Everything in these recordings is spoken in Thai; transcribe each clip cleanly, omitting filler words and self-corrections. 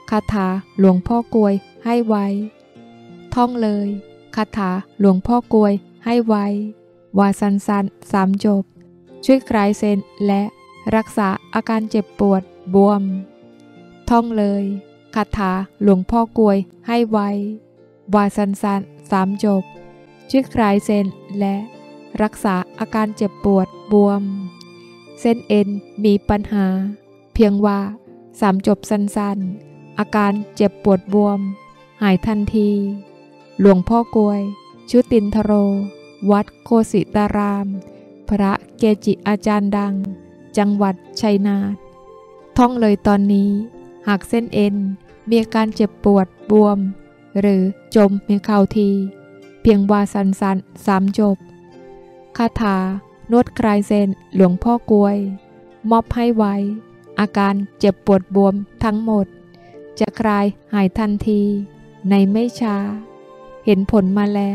คาถาหลวงพ่อกลวยให้ไวท่องเลยคาถาหลวงพ่อกลวยให้ไววาสั้นๆ3 จบช่วยคลายเส้นและรักษาอาการเจ็บปวดบวมท่องเลยคาถาหลวงพ่อกลวยให้ไววาสั้นๆ3 จบช่วยคลายเส้นและรักษาอาการเจ็บปวดบวมเส้นเอ็นมีปัญหาเพียงว่า3 จบสั้นๆอาการเจ็บปวดบวมหายทันทีหลวงพ่อกลวยชุตินทโรวัดโคสิตารามพระเกจิอาจารย์ดังจังหวัดชัยนาทท่องเลยตอนนี้หากเส้นเอ็นมีอาการเจ็บปวดบวมหรือจมไม่เข้าทีเพียงว่าสั้นๆ3 จบคาถานวดคลายเส้นหลวงพ่อกลวยมอบให้ไวอาการเจ็บปวดบวมทั้งหมดจะคลายหายทันทีในไม่ช้าเห็นผลมาแล้ว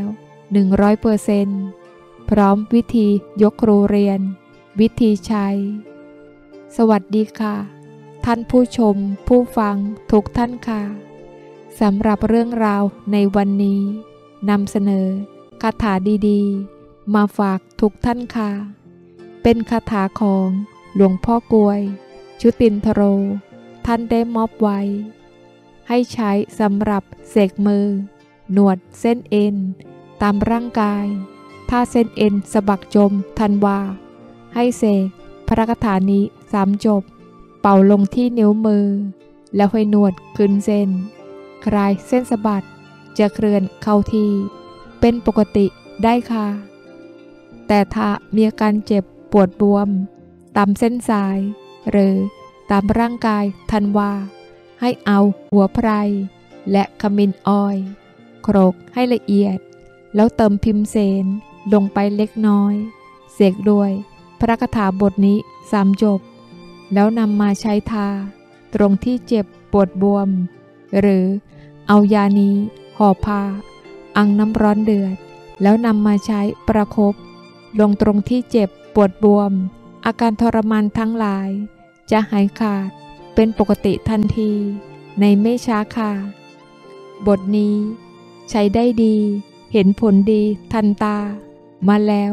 100%พร้อมวิธียกครูเรียนวิธีใช้สวัสดีค่ะท่านผู้ชมผู้ฟังทุกท่านค่ะสำหรับเรื่องราวในวันนี้นำเสนอคาถาดีๆมาฝากทุกท่านค่ะเป็นคาถาของหลวงพ่อกลวยชุตินทโรท่านได้มอบไว้ให้ใช้สำหรับเสกมือหนวดเส้นเอ็นตามร่างกายถ้าเส้นเอ็นสะบักจมทันวาให้เสกพระคาถานี้3 จบเป่าลงที่นิ้วมือแล้วให้นวดขึ้นเส้นคลายเส้นสะบัดจะเคลื่อนเข้าที่เป็นปกติได้ค่ะแต่ถ้ามีอาการเจ็บปวดบวมตามเส้นสายหรือตามร่างกายทันวาให้เอาหัวไพรและขมิ้นอ้อยโขลกให้ละเอียดแล้วเติมพิมเสนลงไปเล็กน้อยเสกด้วยพระคาถาบทนี้3 จบแล้วนำมาใช้ทาตรงที่เจ็บปวดบวมหรือเอายานี้ห่อผ้าอังน้ำร้อนเดือดแล้วนำมาใช้ประคบลงตรงที่เจ็บปวดบวมอาการทรมานทั้งหลายจะหายขาดเป็นปกติทันทีในไม่ช้าค่ะบทนี้ใช้ได้ดีเห็นผลดีทันตามาแล้ว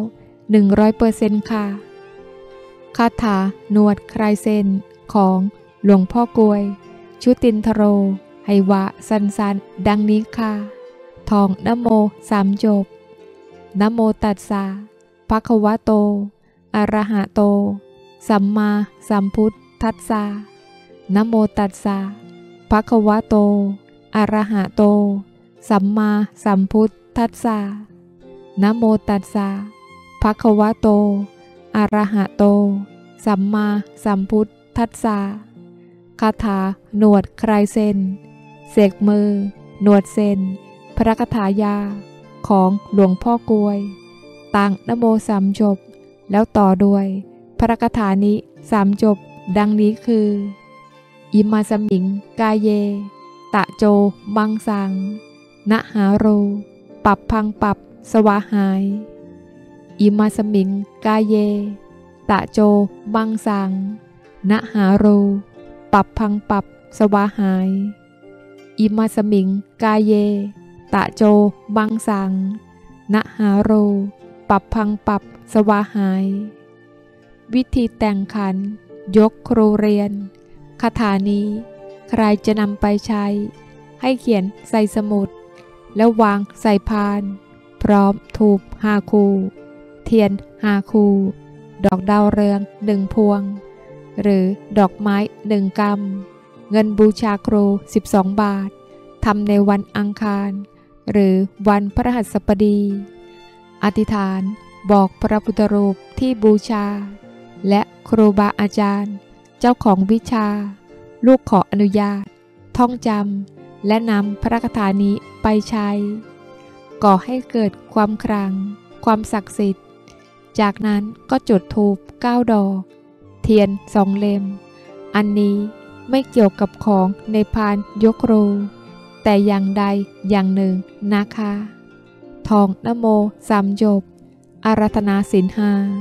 100% ค่ะคาถานวดคลายเส้นของหลวงพ่อกลวยชุตินทโรให้วะสั้นๆดังนี้ค่ะท่องนะโม3 จบนะโมตัสสะภะคะวะโตอะระหะโตสัมมาสัมพุทธัสสะนะโมตัสสะภะคะวะโตอะระหะโตสัมมาสัมพุทธัสสะนะโมตัสสะภะคะวะโตอะระหะโตสัมมาสัมพุทธัสสะคาถาหนวดคลายเส้นเสกมือหนวดเส้นพระคาถายาของหลวงพ่อกลวยตั้งนะโม3 จบแล้วต่อด้วยพระคาถานี้3 จบดังนี้คืออิมาสมิงกายเยตะโจมังสังนะหาโรปับพังปับสวาหายอิมาสมิงกายเยตะโจมังสังนะหาโรปับพังปับสวาหายอิมาสมิงกายเยตะโจมังสังนะหาโรปับพังปับสวาหายวิธีแต่งขันยกครูเรียนคาถานี้ใครจะนำไปใช้ให้เขียนใส่สมุดแล้ววางใส่พานพร้อมธูป5 คู่เทียน5 คู่ดอกดาวเรือง1 พวงหรือดอกไม้1 กำเงินบูชาครู12 บาททำในวันอังคารหรือวันพฤหัสบดีอธิษฐานบอกพระพุทธรูปที่บูชาและครูบาอาจารย์เจ้าของวิชาลูกขออนุญาตท่องจำและนำพระคาถานี้ไปใช้ก่อให้เกิดความขลังความศักดิ์สิทธิ์จากนั้นก็จุดธูป9 ดอกเทียน2 เล่มอันนี้ไม่เกี่ยวกับของในพานยกครูแต่อย่างใดอย่างหนึ่งนะคะท่องนะโม3 จบอาราธนาศีล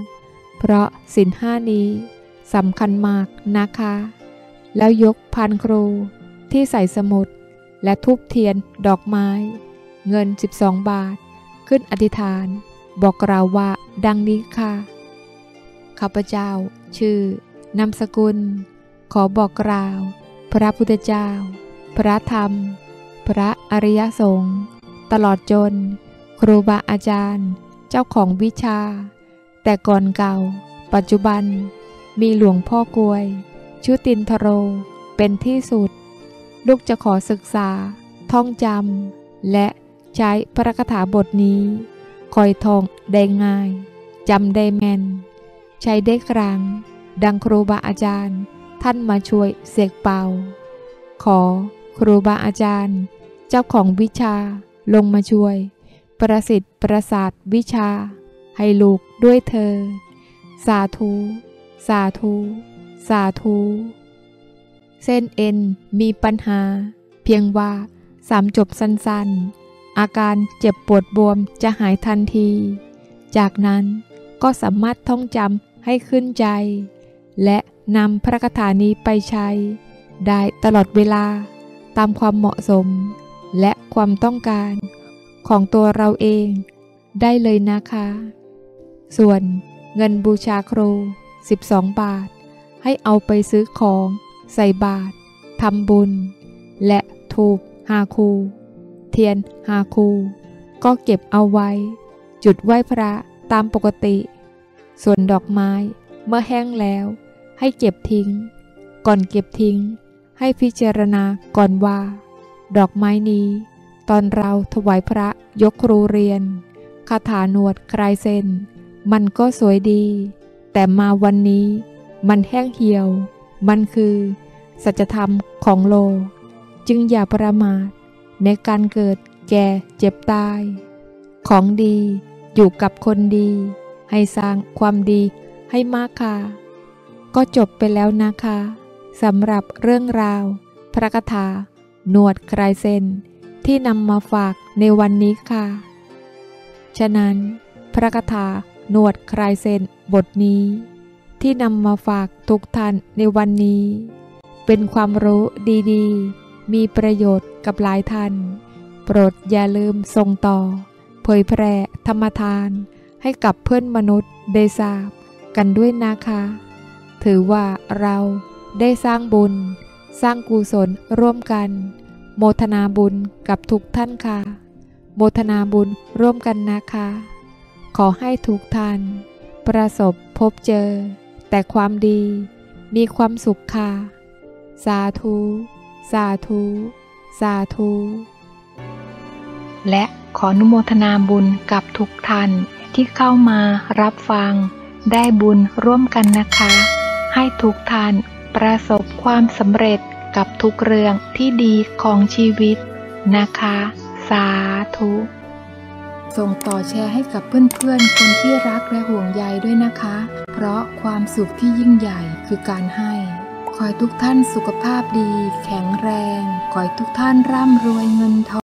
5เพราะศีล 5นี้สำคัญมากนะคะแล้วยกพานครูที่ใส่สมุดและธูปเทียนดอกไม้เงิน12 บาทขึ้นอธิษฐานบอกกล่าวว่าดังนี้ค่ะข้าพเจ้าชื่อนามสกุลขอบอกกล่าวพระพุทธเจ้าพระธรรมพระอริยสงฆ์ตลอดจนครูบาอาจารย์เจ้าของวิชาแต่ก่อนเก่าปัจจุบันมีหลวงพ่อกวยชุตินทโรเป็นที่สุดลูกจะขอศึกษาท่องจำและใช้พระคาถาบทนี้คอยท่องได้ง่ายจำได้แม่นใช้ได้ครั้งดังครูบาอาจารย์ท่านมาช่วยเสกเป่าขอครูบาอาจารย์เจ้าของวิชาลงมาช่วยประสิทธิ์ประสาทวิชาให้ลูกด้วยเธอสาธุสาธุสาธุเส้นเอ็นมีปัญหาเพียงว่า3 จบสั้นๆอาการเจ็บปวดบวมจะหายทันทีจากนั้นก็สามารถท่องจำให้ขึ้นใจและนำพระคาถานี้ไปใช้ได้ตลอดเวลาตามความเหมาะสมและความต้องการของตัวเราเองได้เลยนะคะส่วนเงินบูชาครู12 บาทให้เอาไปซื้อของใส่บาตรทำบุญและธูป5 คู่เทียน5 คู่ก็เก็บเอาไว้จุดไหว้พระตามปกติส่วนดอกไม้เมื่อแห้งแล้วให้เก็บทิ้งก่อนเก็บทิ้งให้พิจารณาก่อนว่าดอกไม้นี้ตอนเราถวายพระยกครูเรียนคาถาหนวดคลายเส้นมันก็สวยดีแต่มาวันนี้มันแห้งเหี่ยวมันคือสัจธรรมของโลกจึงอย่าประมาทในการเกิดแก่เจ็บตายของดีอยู่กับคนดีให้สร้างความดีให้มากค่ะก็จบไปแล้วนะคะสำหรับเรื่องราวพระคาถาหนวดคลายเส้นที่นำมาฝากในวันนี้ค่ะฉะนั้นพระคาถาหนวดคลายเส้นบทนี้ที่นำมาฝากทุกท่านในวันนี้เป็นความรู้ดีๆมีประโยชน์กับหลายท่านโปรดอย่าลืมส่งต่อเผยแพร่ธรรมทานให้กับเพื่อนมนุษย์ได้ทราบกันด้วยนะคะถือว่าเราได้สร้างบุญสร้างกุศลร่วมกันโมทนาบุญกับทุกท่านค่ะโมทนาบุญร่วมกันนะคะขอให้ทุกท่านประสบพบเจอแต่ความดีมีความสุขค่ะสาธุสาธุสาธุและขออนุโมทนาบุญกับทุกท่านที่เข้ามารับฟังได้บุญร่วมกันนะคะให้ทุกท่านประสบความสำเร็จกับทุกเรื่องที่ดีของชีวิตนะคะสาธุส่งต่อแชร์ให้กับเพื่อนๆคนที่รักและห่วงใยด้วยนะคะเพราะความสุขที่ยิ่งใหญ่คือการให้ขอให้ทุกท่านสุขภาพดีแข็งแรงขอให้ทุกท่านร่ำรวยเงินท